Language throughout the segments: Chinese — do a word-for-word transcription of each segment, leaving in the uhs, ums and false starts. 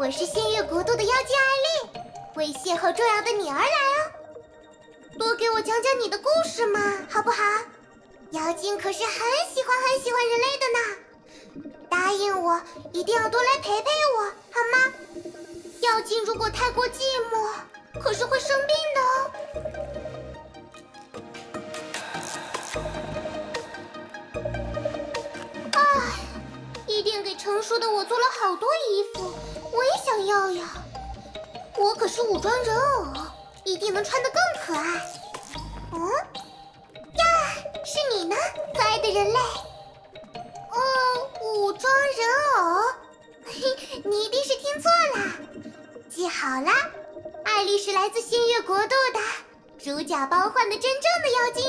我是仙月国度的妖精艾丽，为邂逅重要的你而来哦。多给我讲讲你的故事嘛，好不好？妖精可是很喜欢很喜欢人类的呢。答应我，一定要多来陪陪我，好吗？妖精如果太过寂寞，可是会生病的哦。唉，一定给成熟的我做了好多衣服，我也想要呀。我可是武装人偶，一定能穿得更可爱。嗯？呀，是你呢，可爱的人类。哦，武装人偶，嘿，你一定是听错了。记好了，艾丽是来自仙月国度的，如假包换的真正的妖精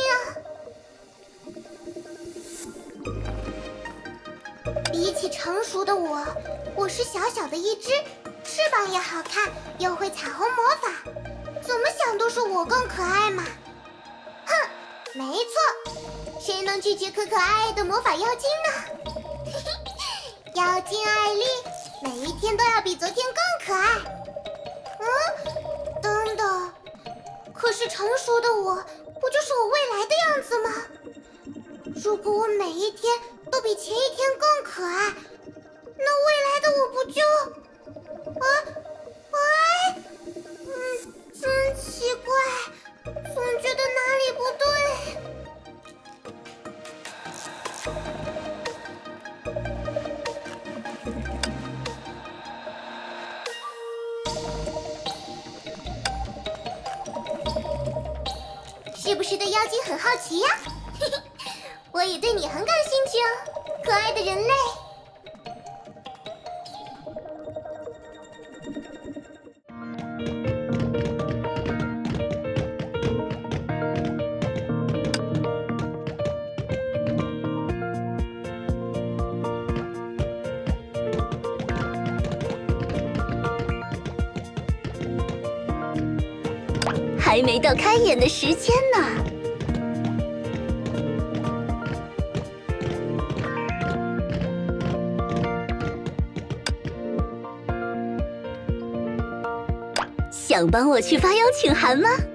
哦。比起成熟的我，我是小小的一只，翅膀也好看，又会彩虹魔法，怎么想都是我更可爱嘛。哼，没错，谁能拒绝可可爱爱的魔法妖精呢？妖精艾丽，每一天都要比昨天更可爱。嗯，等等，可是成熟的我，不就是我未来的样子吗？如果我每一天都比前一天更可爱，那未来的我不就……啊，哎，嗯，真奇怪，总觉得哪里不对。是不是对妖精很好奇呀？嘿嘿，我也对你很感兴趣哦，可爱的人类。 还没到开演的时间呢。想帮我去发邀请函吗？